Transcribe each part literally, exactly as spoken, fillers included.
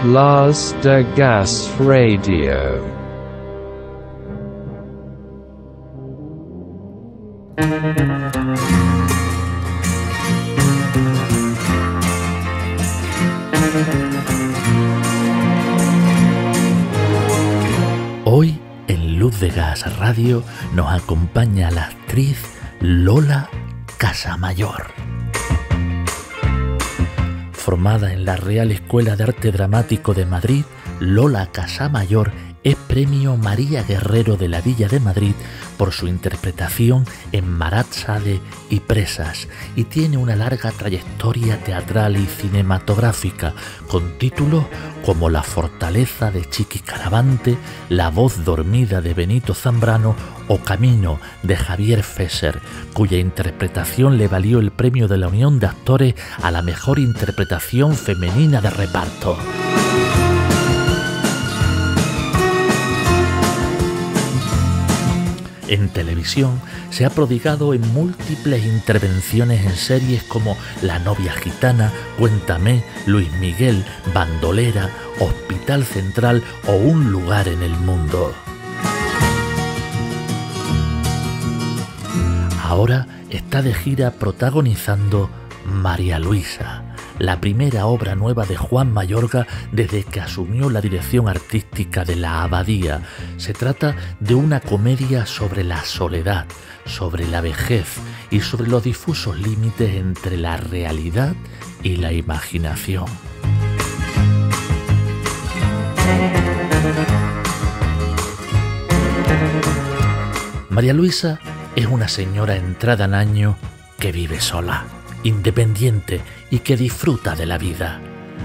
Las de Gas Radio. Hoy en Luz de Gas Radio nos acompaña la actriz Lola Casamayor. Formada en la Real Escuela de Arte Dramático de Madrid, Lola Casamayor es Premio María Guerrero de la Villa de Madrid por su interpretación en Marat Sade y Presas, y tiene una larga trayectoria teatral y cinematográfica con títulos como La fortaleza de Chiqui Caravante, La voz dormida de Benito Zambrano o Camino de Javier Fesser, cuya interpretación le valió el premio de la Unión de Actores a la mejor interpretación femenina de reparto. En televisión se ha prodigado en múltiples intervenciones en series como La novia gitana, Cuéntame, Luis Miguel, Bandolera, Hospital Central o Un lugar en el mundo. Ahora está de gira protagonizando María Luisa, la primera obra nueva de Juan Mayorga desde que asumió la dirección artística de La Abadía. Se trata de una comedia sobre la soledad, sobre la vejez y sobre los difusos límites entre la realidad y la imaginación. María Luisa es una señora entrada en año que vive sola, independiente y que disfruta de la vida.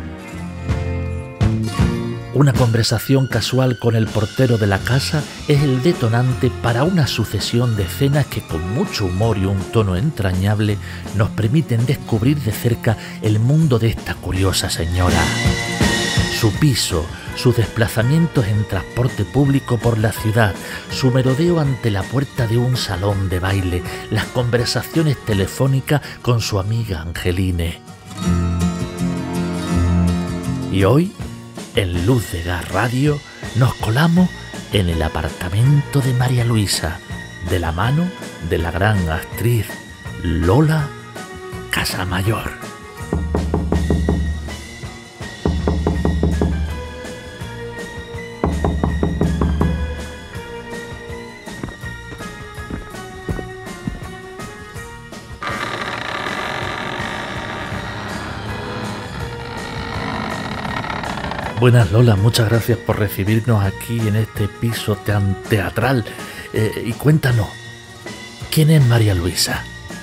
Una conversación casual con el portero de la casa es el detonante para una sucesión de escenas que con mucho humor y un tono entrañable nos permiten descubrir de cerca el mundo de esta curiosa señora. Su piso, sus desplazamientos en transporte público por la ciudad, su merodeo ante la puerta de un salón de baile, las conversaciones telefónicas con su amiga Angeline. Y hoy, en Luz de Gas Radio, nos colamos en el apartamento de María Luisa, de la mano de la gran actriz Lola Casamayor. Buenas, Lola, muchas gracias por recibirnos aquí en este piso tan teatral. Eh, y cuéntanos, ¿quién es María Luisa?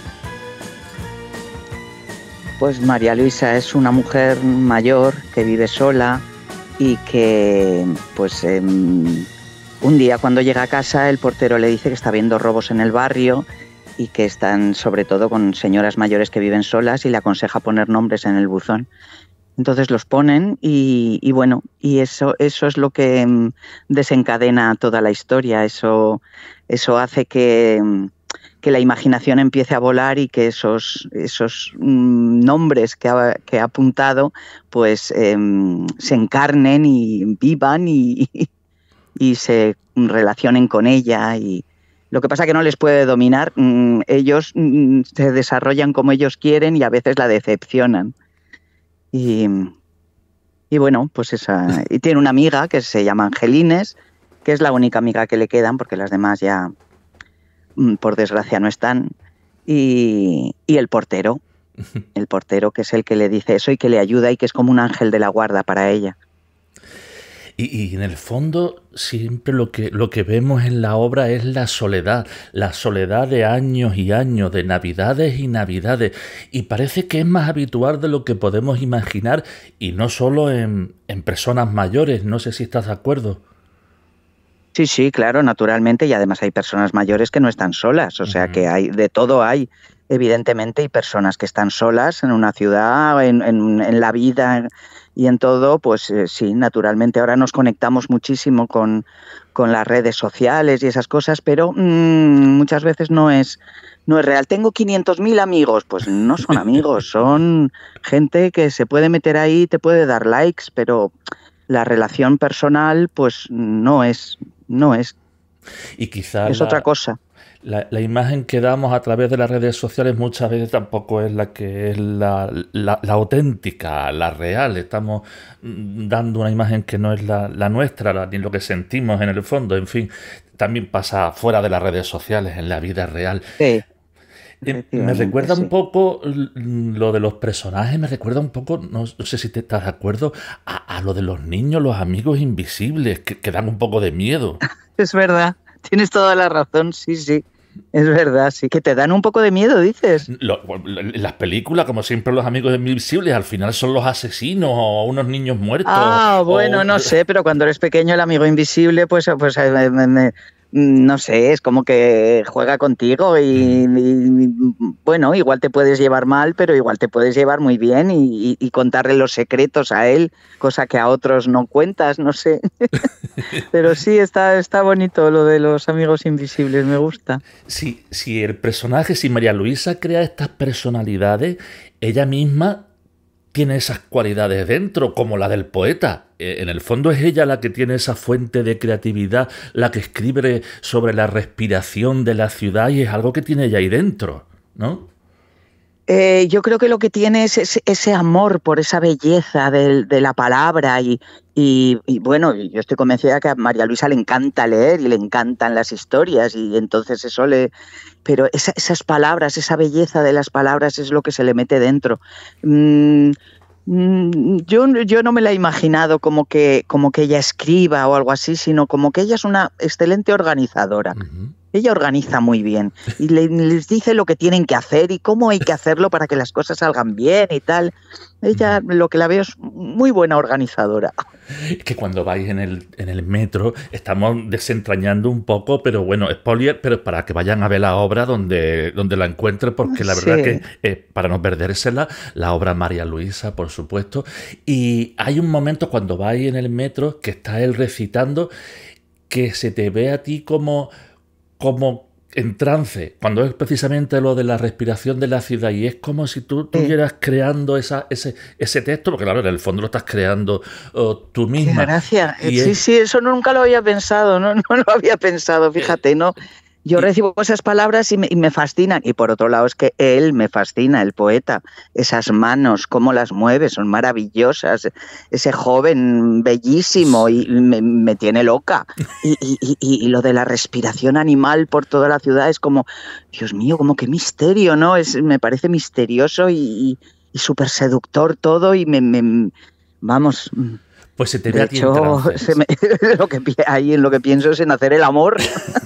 Pues María Luisa es una mujer mayor que vive sola y que, pues, eh, un día cuando llega a casa el portero le dice que está viendo robos en el barrio y que están sobre todo con señoras mayores que viven solas y le aconseja poner nombres en el buzón. Entonces los ponen y, y bueno, y eso, eso es lo que mm, desencadena toda la historia. Eso, eso hace que, que la imaginación empiece a volar y que esos, esos mm, nombres que ha, que ha apuntado pues eh, se encarnen y vivan y, y se relacionen con ella. Y lo que pasa es que no les puede dominar. Mm, ellos mm, se desarrollan como ellos quieren y a veces la decepcionan. Y, y bueno, pues esa. Y tiene una amiga que se llama Angelines, que es la única amiga que le quedan, porque las demás ya, por desgracia, no están. Y, y el portero, el portero que es el que le dice eso y que le ayuda y que es como un ángel de la guarda para ella. Y, y en el fondo siempre lo que, lo que vemos en la obra es la soledad, la soledad de años y años, de navidades y navidades, y parece que es más habitual de lo que podemos imaginar, y no solo en, en personas mayores. No sé si estás de acuerdo. Sí, sí, claro, naturalmente, y además hay personas mayores que no están solas, o sea, uh-huh. que hay de todo hay. Evidentemente hay personas que están solas en una ciudad, en, en, en la vida y en todo, pues eh, sí, naturalmente ahora nos conectamos muchísimo con, con las redes sociales y esas cosas, pero mmm, muchas veces no es, no es real. Tengo quinientos mil amigos, pues no son amigos, son gente que se puede meter ahí, te puede dar likes, pero La relación personal, pues no es, no es. Y quizás es la, otra cosa. La, la imagen que damos a través de las redes sociales muchas veces tampoco es la que es la, la, la auténtica, la real. Estamos dando una imagen que no es la, la nuestra, la, ni lo que sentimos en el fondo. En fin, también pasa fuera de las redes sociales, en la vida real. Sí. Me recuerda un poco lo de los personajes, me recuerda un poco, no, no sé si te estás de acuerdo, a, a lo de los niños, los amigos invisibles, que, que dan un poco de miedo. Es verdad, tienes toda la razón, sí, sí. Es verdad, sí, que te dan un poco de miedo, dices. Lo, en las películas, como siempre, los amigos invisibles al final son los asesinos o unos niños muertos. Ah, bueno, o... no sé, pero cuando eres pequeño el amigo invisible, pues, pues me, me, no sé, es como que juega contigo y, y bueno, igual te puedes llevar mal, pero igual te puedes llevar muy bien y, y, y contarle los secretos a él, cosa que a otros no cuentas, no sé. Pero sí, está, está bonito lo de los amigos invisibles, me gusta. Si, si el personaje, si María Luisa crea estas personalidades, ella misma tiene esas cualidades dentro, como la del poeta. En el fondo es ella la que tiene esa fuente de creatividad, la que escribe sobre la respiración de la ciudad y es algo que tiene ella ahí dentro, ¿no? Eh, yo creo que lo que tiene es ese, ese amor por esa belleza de, de la palabra y, y, y bueno, yo estoy convencida que a María Luisa le encanta leer y le encantan las historias y entonces eso le... Pero esa, esas palabras, esa belleza de las palabras es lo que se le mete dentro. Mm, mm, yo, yo no me la he imaginado como que, como que ella escriba o algo así, sino como que ella es una excelente organizadora. Uh-huh. Ella organiza muy bien y le, les dice lo que tienen que hacer y cómo hay que hacerlo para que las cosas salgan bien y tal. Ella, lo que la veo, es muy buena organizadora. Es que cuando vais en el, en el metro estamos desentrañando un poco, pero bueno, spoiler, pero para que vayan a ver la obra donde, donde la encuentren, porque la verdad sí. que eh, para no perdérsela, la obra María Luisa, por supuesto. Y hay un momento cuando vais en el metro que está él recitando que se te ve a ti como... como en trance, cuando es precisamente lo de la respiración de la ciudad y es como si tú estuvieras sí. creando esa, ese, ese texto, porque claro, en el fondo lo estás creando oh, tú misma. Qué gracia. Y sí, es... sí, eso nunca lo había pensado, no, no lo había pensado, fíjate, ¿no? Yo recibo esas palabras y me, y me fascinan. Y por otro lado es que él me fascina, el poeta. Esas manos, cómo las mueve, son maravillosas. Ese joven bellísimo y me, me tiene loca. Y, y, y, y lo de la respiración animal por toda la ciudad es como, Dios mío, como qué misterio, ¿no? Es, me parece misterioso y, y, y súper seductor todo y me... me vamos... Pues se te ve de a ti hecho, en se me, lo que, ahí en lo que pienso es en hacer el amor.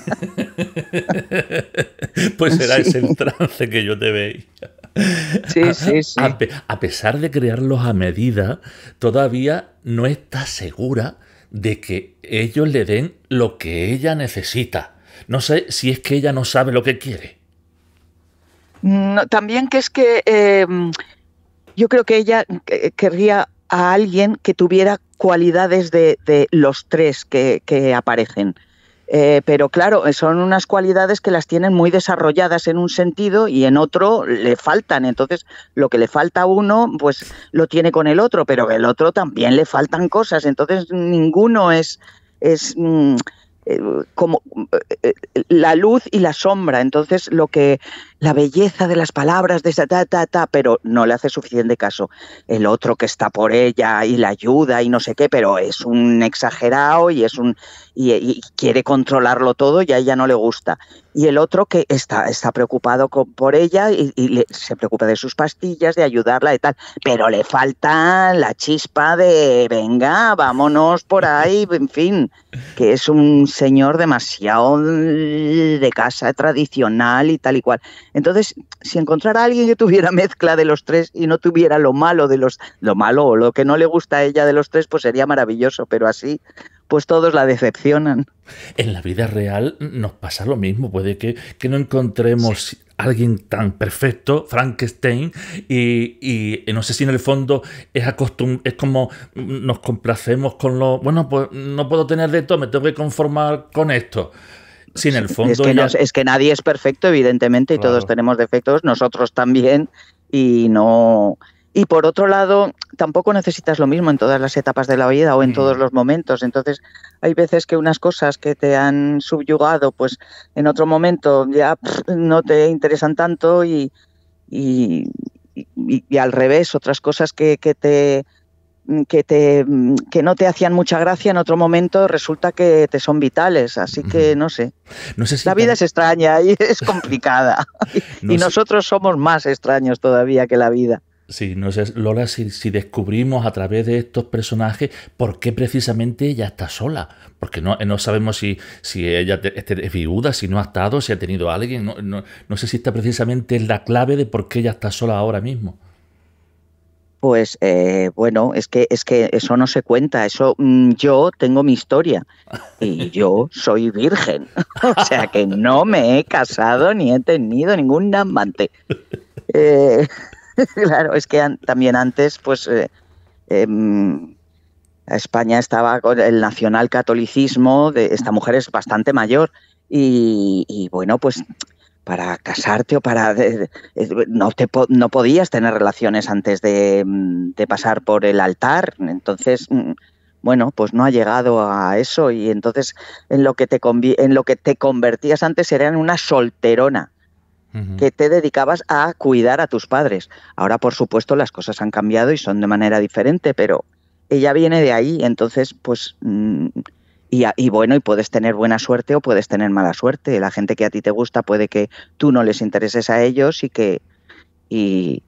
Pues será sí. ese el trance que yo te veía. Sí, sí, sí. A, a pesar de crearlos a medida, todavía no está segura de que ellos le den lo que ella necesita. No sé si es que ella no sabe lo que quiere. No, también que es que eh, yo creo que ella querría a alguien que tuviera cualidades de, de los tres que, que aparecen. Eh, pero claro, son unas cualidades que las tienen muy desarrolladas en un sentido y en otro le faltan. Entonces, lo que le falta a uno, pues lo tiene con el otro, pero el otro también le faltan cosas. Entonces, ninguno es... es mm, eh, como eh, la luz y la sombra. Entonces, lo que la belleza de las palabras de esa ta, ta, ta, pero no le hace suficiente caso. El otro que está por ella y la ayuda y no sé qué, pero es un exagerado y es un y, y quiere controlarlo todo y a ella no le gusta. Y el otro que está, está preocupado con, por ella y, y le, se preocupa de sus pastillas, de ayudarla y tal, pero le falta la chispa de venga, vámonos por ahí, en fin, que es un señor demasiado de casa tradicional y tal y cual. Entonces, si encontrara a alguien que tuviera mezcla de los tres y no tuviera lo malo de los, lo malo o lo que no le gusta a ella de los tres, pues sería maravilloso, pero así, pues todos la decepcionan. En la vida real nos pasa lo mismo, puede que, que no encontremos sí. alguien tan perfecto, Frankenstein, y, y no sé si en el fondo es acostum es como nos complacemos con lo, bueno, pues no puedo tener de todo, me tengo que conformar con esto. Sí, en el fondo es, que ella... no, es que nadie es perfecto, evidentemente, y claro. todos tenemos defectos, nosotros también, y no... Y por otro lado, tampoco necesitas lo mismo en todas las etapas de la vida o en todos los momentos. Entonces, hay veces que unas cosas que te han subyugado, pues en otro momento ya pff, no te interesan tanto y, y, y, y al revés, otras cosas que, que te... Que, te, que no te hacían mucha gracia en otro momento resulta que te son vitales, así que no sé. No sé si la vida tan... es extraña y es complicada no y sé... nosotros somos más extraños todavía que la vida. Sí, no sé, Lola, si, si descubrimos a través de estos personajes por qué precisamente ella está sola, porque no, no sabemos si, si ella es viuda, si no ha estado, si ha tenido a alguien, no, no, no sé si está precisamente la clave de por qué ella está sola ahora mismo. Pues eh, bueno, es que, es que eso no se cuenta, eso mmm, yo tengo mi historia y yo soy virgen, o sea que no me he casado ni he tenido ningún amante. Eh, claro, es que an también antes, pues eh, eh, España estaba con el nacionalcatolicismo, de, esta mujer es bastante mayor y, y bueno, pues... para casarte o para... No, te, no podías tener relaciones antes de, de pasar por el altar. Entonces, bueno, pues no ha llegado a eso y entonces en lo que te, en lo que te convertías antes era en una solterona uh-huh. que te dedicabas a cuidar a tus padres. Ahora, por supuesto, las cosas han cambiado y son de manera diferente, pero ella viene de ahí, entonces, pues... Mmm, Y, y bueno, y puedes tener buena suerte o puedes tener mala suerte. La gente que a ti te gusta puede que tú no les intereses a ellos y que y,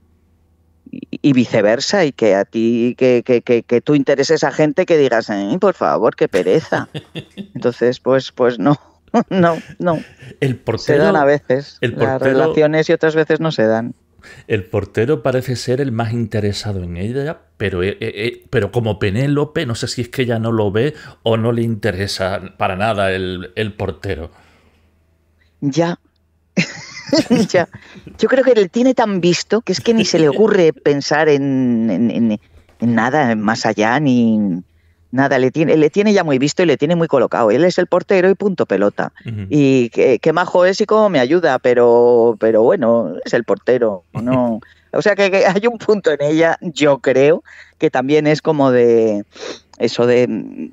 y viceversa, y que a ti que, que, que, que tú intereses a gente que digas, eh, por favor, qué pereza. Entonces, pues, pues no, no, no. El portero, se dan a veces el portero, las relaciones y otras veces no se dan. El portero parece ser el más interesado en ella, pero, eh, eh, pero como Penélope, no sé si es que ella no lo ve o no le interesa para nada el, el portero. Ya, ya. Yo creo que le tiene tan visto que es que ni se le ocurre pensar en, en, en, en nada más allá, ni... Nada, le tiene, le tiene ya muy visto y le tiene muy colocado. Él es el portero y punto pelota. Uh-huh. Y qué, qué majo es y cómo me ayuda, pero, pero bueno, es el portero, ¿no? O sea que, que hay un punto en ella, yo creo, que también es como de eso de,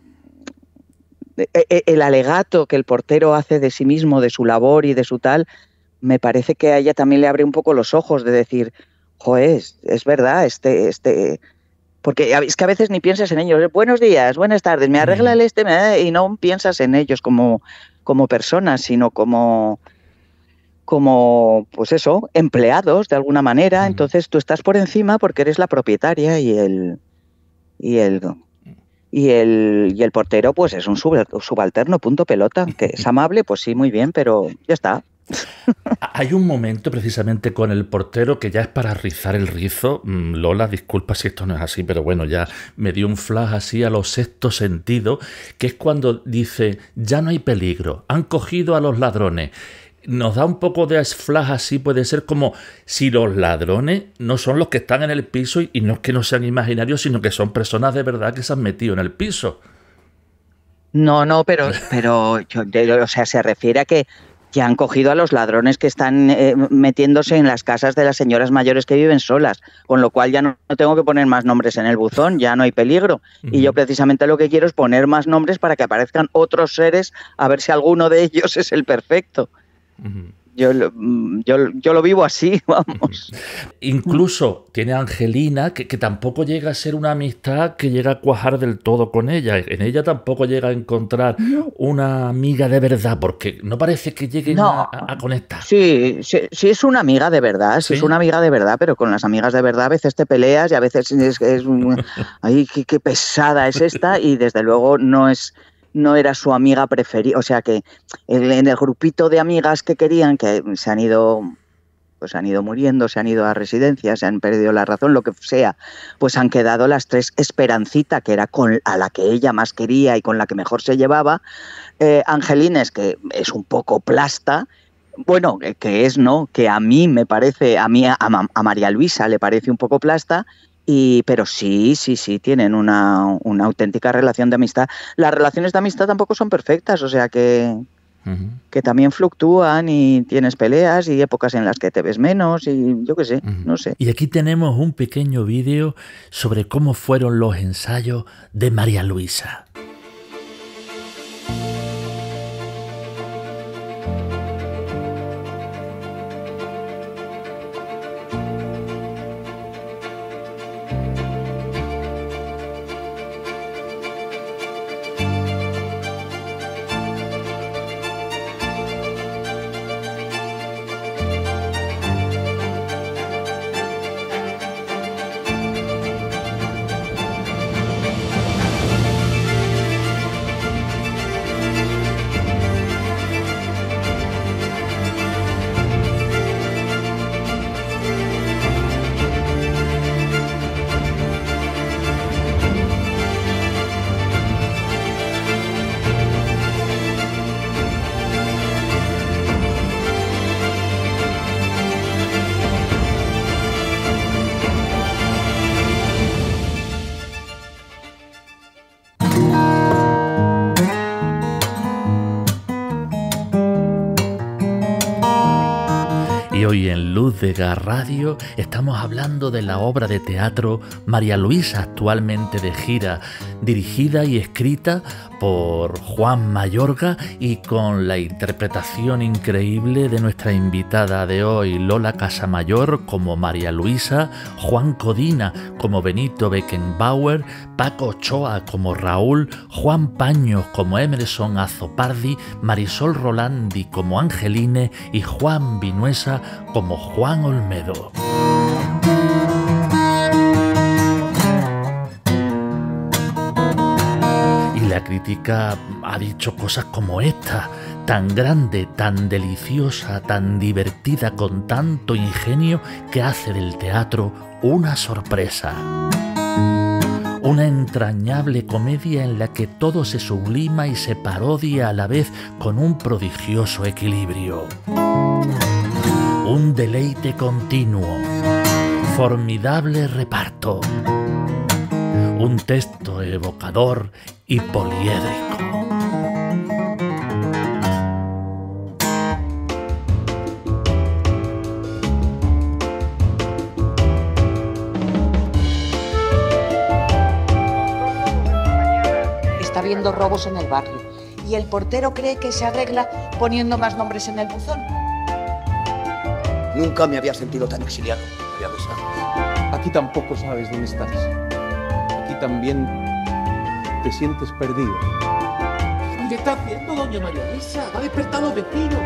de, de el alegato que el portero hace de sí mismo, de su labor y de su tal, me parece que a ella también le abre un poco los ojos de decir, joder, es, es verdad, este... este porque es que a veces ni piensas en ellos. Buenos días, buenas tardes, me arregla el este, me... y no piensas en ellos como, como personas, sino como, como, pues eso, empleados de alguna manera. Uh-huh. Entonces tú estás por encima porque eres la propietaria y el y el y el y el portero, pues es un subalterno, punto pelota. Que es amable, pues sí, muy bien, pero ya está. Hay un momento precisamente con el portero que ya es para rizar el rizo. Lola, disculpa si esto no es así, pero bueno, ya me dio un flash así a los sexto sentido, que es cuando dice, ya no hay peligro, han cogido a los ladrones. Nos da un poco de flash así, puede ser como si los ladrones no son los que están en el piso y no es que no sean imaginarios, sino que son personas de verdad que se han metido en el piso. No, no, pero, pero yo, o sea, se refiere a que ya han cogido a los ladrones que están eh, metiéndose en las casas de las señoras mayores que viven solas, con lo cual ya no, no tengo que poner más nombres en el buzón, ya no hay peligro. Uh-huh. Y yo precisamente lo que quiero es poner más nombres para que aparezcan otros seres, a ver si alguno de ellos es el perfecto. Uh-huh. Yo, yo, yo lo vivo así, vamos. Incluso tiene a Angelina, que, que tampoco llega a ser una amistad que llega a cuajar del todo con ella. En ella tampoco llega a encontrar una amiga de verdad, porque no parece que lleguen no. a, a conectar. Sí, sí, sí es una amiga de verdad, sí, ¿sí? Es una amiga de verdad, pero con las amigas de verdad a veces te peleas y a veces es, es un, ay, qué, qué pesada es esta, y desde luego no es... no era su amiga preferida, o sea que en el grupito de amigas que querían, que se han ido, pues han ido muriendo, se han ido a residencias, se han perdido la razón, lo que sea, pues han quedado las tres. Esperancita, que era con a la que ella más quería y con la que mejor se llevaba, eh, Angelines, que es un poco plasta, bueno, que es, ¿no? Que a mí me parece, a mí, a, a María Luisa le parece un poco plasta. Y, pero sí, sí, sí, tienen una, una auténtica relación de amistad. Las relaciones de amistad tampoco son perfectas, o sea que, Uh-huh. Que también fluctúan y tienes peleas y épocas en las que te ves menos y yo qué sé, uh-huh. no sé. Y aquí tenemos un pequeño vídeo sobre cómo fueron los ensayos de María Luisa. Y hoy en Luz de Gas Radio estamos hablando de la obra de teatro María Luisa, actualmente de gira, dirigida y escrita por Juan Mayorga y con la interpretación increíble de nuestra invitada de hoy, Lola Casamayor como María Luisa, Juan Codina como Benito Beckenbauer, Paco Ochoa como Raúl, Juan Paños como Emerson Azzopardi, Marisol Rolandi como Angeline y Juan Vinuesa como Juan Olmedo. La crítica ha dicho cosas como esta, tan grande, tan deliciosa, tan divertida, con tanto ingenio, que hace del teatro una sorpresa. Una entrañable comedia en la que todo se sublima y se parodia a la vez con un prodigioso equilibrio. Un deleite continuo, formidable reparto. Un texto evocador y poliédrico. Está habiendo robos en el barrio y el portero cree que se arregla poniendo más nombres en el buzón. Nunca me había sentido tan exiliado, María Luisa. Aquí tampoco sabes dónde estás. Aquí también te sientes perdido. ¿Qué está haciendo doña María Luisa? Va a despertar a los vecinos.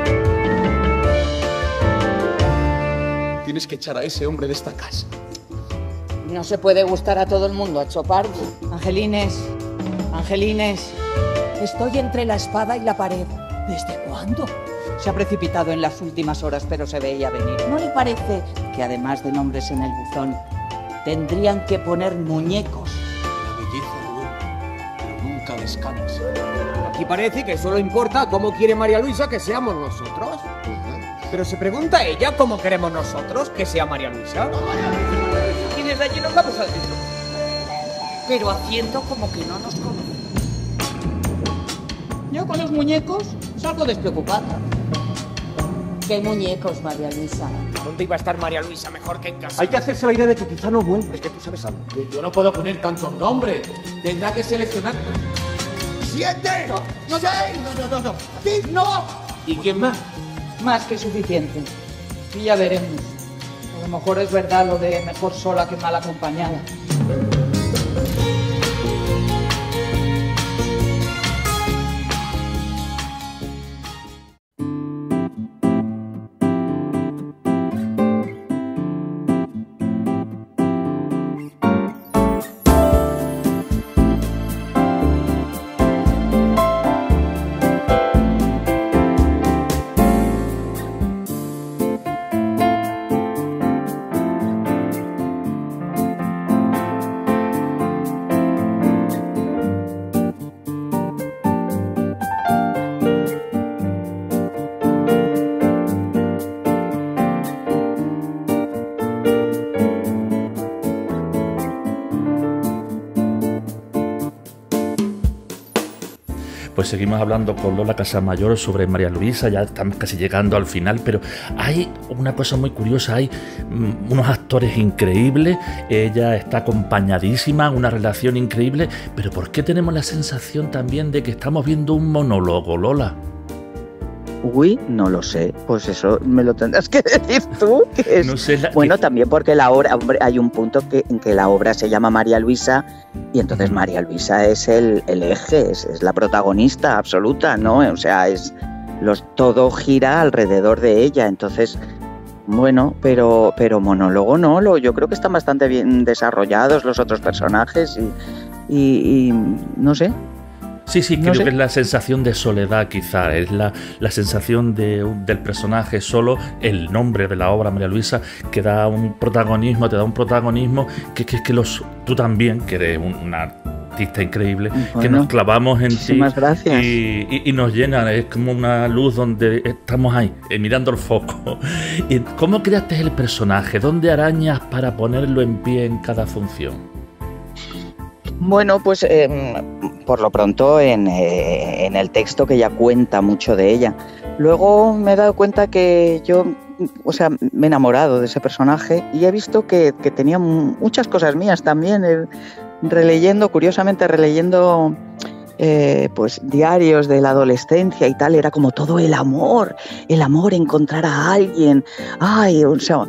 Tienes que echar a ese hombre de esta casa. No se puede gustar a todo el mundo, a Chopardi. Angelines, Angelines, estoy entre la espada y la pared. ¿Desde cuándo? Se ha precipitado en las últimas horas, pero se veía venir. ¿No le parece que además de nombres en el buzón, tendrían que poner muñecos? La belleza duele, pero nunca descansa. Aquí parece que solo importa cómo quiere María Luisa que seamos nosotros. Uh-huh. Pero se pregunta ella cómo queremos nosotros que sea María Luisa. No, María Luisa. Y desde allí nos vamos al centro. Pero haciendo como que no nos conocen. Yo con los muñecos salgo despreocupada. ¿Qué muñecos, María Luisa? ¿Dónde iba a estar María Luisa mejor que en casa? Hay que hacerse la idea de que quizá no vuelva. Es que tú sabes algo. Yo no puedo poner tantos nombres. Tendrá que seleccionar. ¡Siete! No, no, ¡Seis! No, no, no, no. ¡No! ¿Y quién más? Más que suficiente. Y ya veremos. A lo mejor es verdad lo de mejor sola que mal acompañada. pues seguimos hablando con Lola Casamayor sobre María Luisa, ya estamos casi llegando al final, pero hay una cosa muy curiosa, hay mm, unos actores increíbles, ella está acompañadísima, una relación increíble, pero ¿por qué tenemos la sensación también de que estamos viendo un monólogo, Lola? Uy, no lo sé, pues eso me lo tendrás que decir tú. Que es... no sé, la... Bueno, también porque la obra, hombre, hay un punto que, en que la obra se llama María Luisa y entonces María Luisa es el, el eje, es, es la protagonista absoluta, ¿no? O sea, es los, todo gira alrededor de ella, entonces, bueno, pero, pero monólogo no, lo, yo creo que están bastante bien desarrollados los otros personajes y, y, y no sé. Sí, sí, creo no sé. que es la sensación de soledad quizá, es la, la sensación de, del personaje solo, el nombre de la obra María Luisa, que da un protagonismo, te da un protagonismo que, que es que los, tú también, que eres un, una artista increíble, bueno, que nos clavamos en ti gracias. Y, y, y nos llena, es como una luz donde estamos ahí, eh, mirando el foco. ¿Y cómo creaste el personaje? ¿Dónde arañas para ponerlo en pie en cada función? Bueno, pues eh, por lo pronto en, eh, en el texto, que ya cuenta mucho de ella. Luego me he dado cuenta que yo, o sea, me he enamorado de ese personaje y he visto que, que tenía muchas cosas mías también, eh, releyendo, curiosamente releyendo eh, pues diarios de la adolescencia y tal, era como todo el amor, el amor, encontrar a alguien, ay, o sea...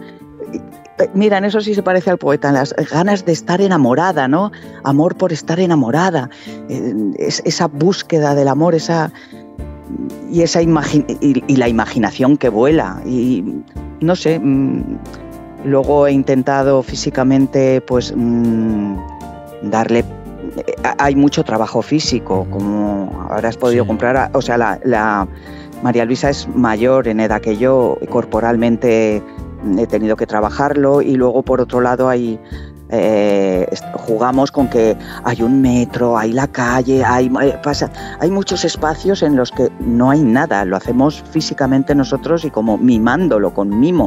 Mira, en eso sí se parece al poeta, las ganas de estar enamorada, ¿no? Amor por estar enamorada, eh, es, esa búsqueda del amor, esa y esa imagi y, y la imaginación que vuela. Y no sé, mmm, luego he intentado físicamente, pues, mmm, darle. Hay mucho trabajo físico, como habrás podido sí. comprar. O sea, la, la María Luisa es mayor en edad que yo, corporalmente. He tenido que trabajarlo y luego por otro lado hay eh, jugamos con que hay un metro, hay la calle, hay, pasa, hay muchos espacios en los que no hay nada, lo hacemos físicamente nosotros y como mimándolo, con mimo.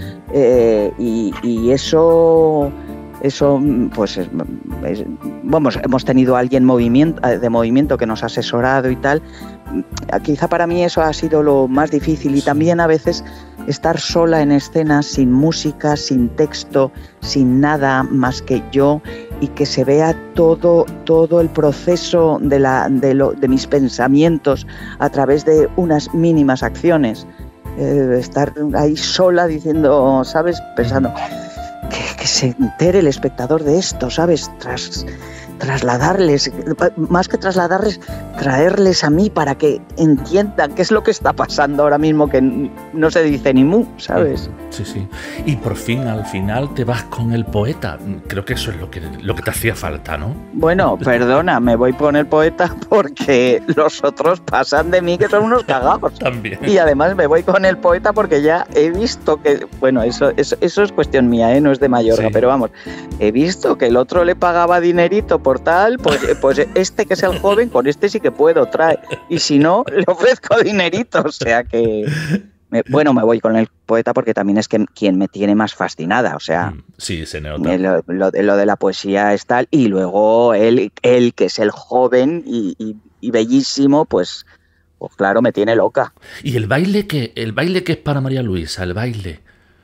Eh, y, y eso, eso pues es, es, vamos, hemos tenido a alguien movimiento, de movimiento que nos ha asesorado y tal. Quizá para mí eso ha sido lo más difícil y también a veces estar sola en escena, sin música, sin texto, sin nada más que yo y que se vea todo, todo el proceso de, la, de, lo, de mis pensamientos a través de unas mínimas acciones. Eh, estar ahí sola diciendo, ¿sabes? Pensando que, que se entere el espectador de esto, ¿sabes? Tras... trasladarles, más que trasladarles, traerles a mí para que entiendan qué es lo que está pasando ahora mismo, que no se dice ni mu, ¿sabes? Sí, sí. Y por fin, al final, te vas con el poeta. Creo que eso es lo que, lo que te hacía falta, ¿no? Bueno, perdona, me voy con el poeta porque los otros pasan de mí que son unos cagados. También. Y además me voy con el poeta porque ya he visto que, bueno, eso, eso, eso es cuestión mía, ¿eh? No es de Mayorga, sí. Pero vamos, he visto que el otro le pagaba dinerito por tal, pues, pues este que es el joven, con este sí que puedo, trae. Y si no, le ofrezco dinerito, o sea que... Me, bueno, me voy con el poeta porque también es que quien me tiene más fascinada, o sea... Sí, se nota. Lo, lo, lo de la poesía es tal, y luego él, él que es el joven y, y, y bellísimo, pues, pues claro, me tiene loca. ¿Y el baile qué? ¿El baile qué es para María Luisa? ¿El baile?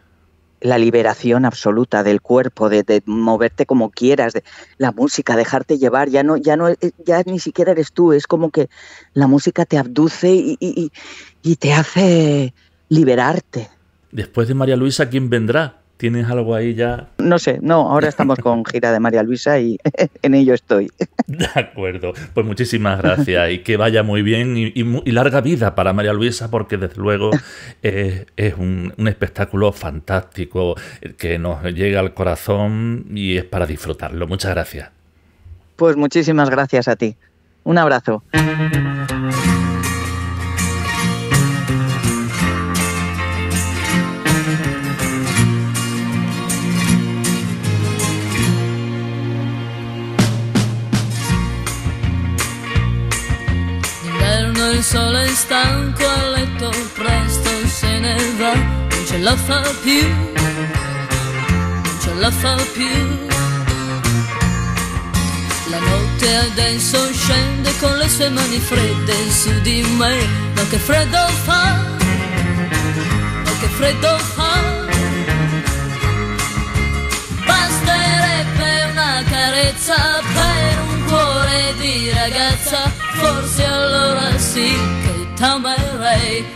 La liberación absoluta del cuerpo, de, de moverte como quieras, de la música, dejarte llevar, ya no, ya no, ya ni siquiera eres tú, es como que la música te abduce y, y, y te hace liberarte. Después de María Luisa, ¿quién vendrá? ¿Tienes algo ahí ya? No sé, no, ahora estamos con gira de María Luisa y en ello estoy. De acuerdo, pues muchísimas gracias y que vaya muy bien y, y, y larga vida para María Luisa, porque desde luego eh, es un, un espectáculo fantástico que nos llega al corazón y es para disfrutarlo. Muchas gracias. Pues muchísimas gracias a ti. Un abrazo. Il sole è stanco a letto, presto se ne va, non ce la fa più, non ce la fa più. La notte ha adesso scende con le sue mani fredde su di me. Ma che freddo fa, ma che freddo fa. Basterebbe una carezza per un cuore di ragazza, forse allora sì che t'amerei.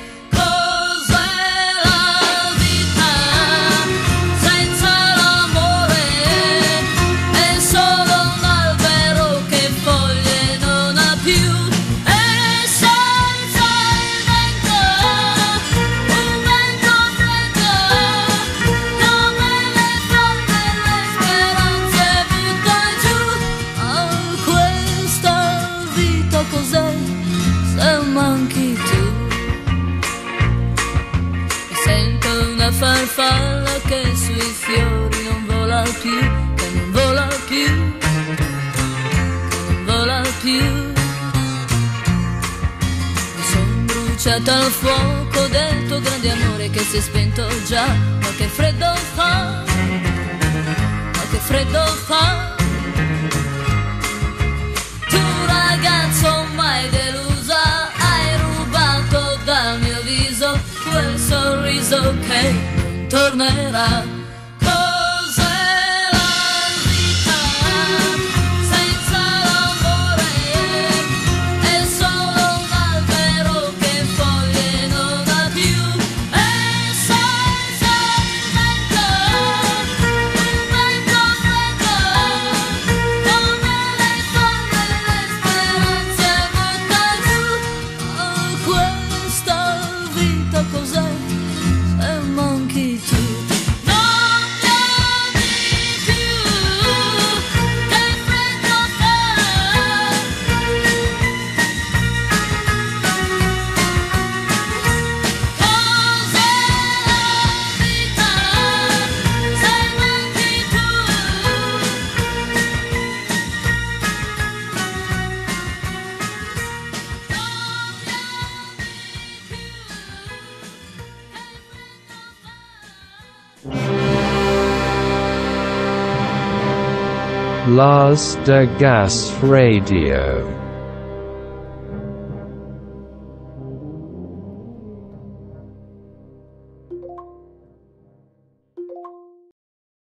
Farfalla che sui fiori non vola più, che non vola più, che non vola più. Mi son bruciata al fuoco del tuo grande amore che si è spento già. Ma che freddo fa, ma che freddo fa. Tu ragazzo mai delusa, hai rubato dal mio viso quel sorriso che non tornerà. Cos'è la vita senza l'amore? È solo un albero che foglie non ha più. E senza il vento, un vento freddo, come le forme le speranze butta giù. Oh, questa vita cos'è? Se manchi tu, non mi ami più, che freddo fa. Cos'è la vita se manchi tu? Lars de Gas Radio.